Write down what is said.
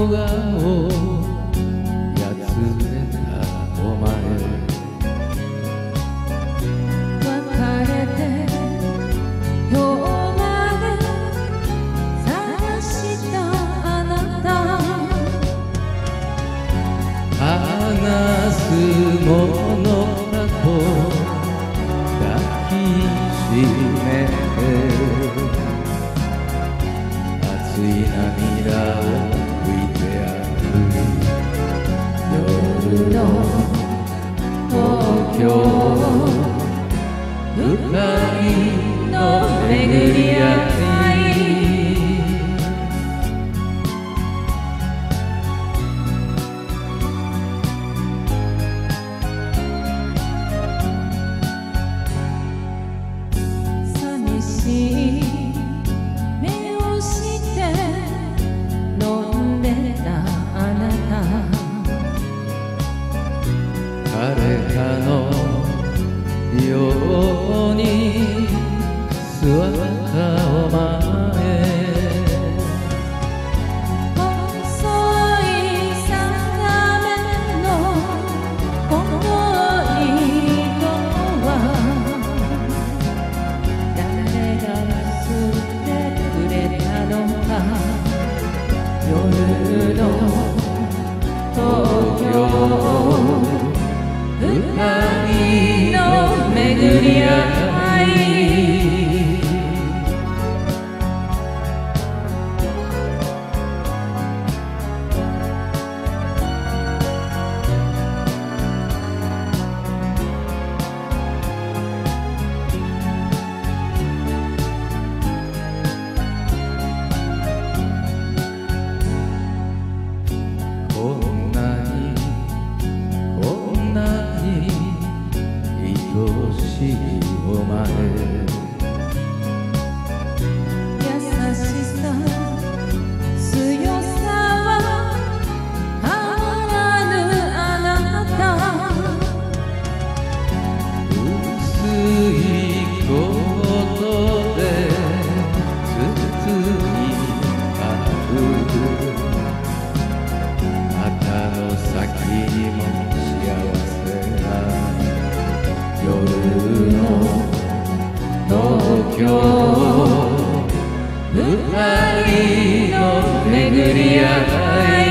顔やつれたお前別れて今日まで探したあなた話すものだと抱きしめて熱い涙を拭いてやる夜の東京二人の巡り合い寂しい目をして飲んでたあなた誰かのように座ったお前細い定めのこの糸は誰が吸ってくれたのか夜の東京二人の巡り合いこんなに愛しいお前優しさ強さは変わらぬあなた薄いことで包み合う肩の先にも幸せな夜の東京二人の巡り合い